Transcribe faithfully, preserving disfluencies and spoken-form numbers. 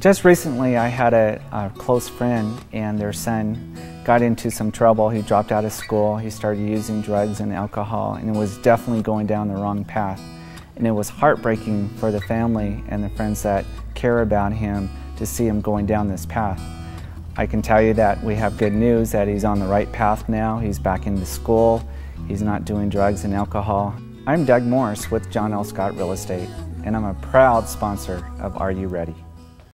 Just recently I had a, a close friend and their son got into some trouble. He dropped out of school, he started using drugs and alcohol, and it was definitely going down the wrong path. And it was heartbreaking for the family and the friends that care about him to see him going down this path. I can tell you that we have good news that he's on the right path now. He's back into school, he's not doing drugs and alcohol. I'm Doug Morse with John L. Scott Real Estate, and I'm a proud sponsor of Are You Ready?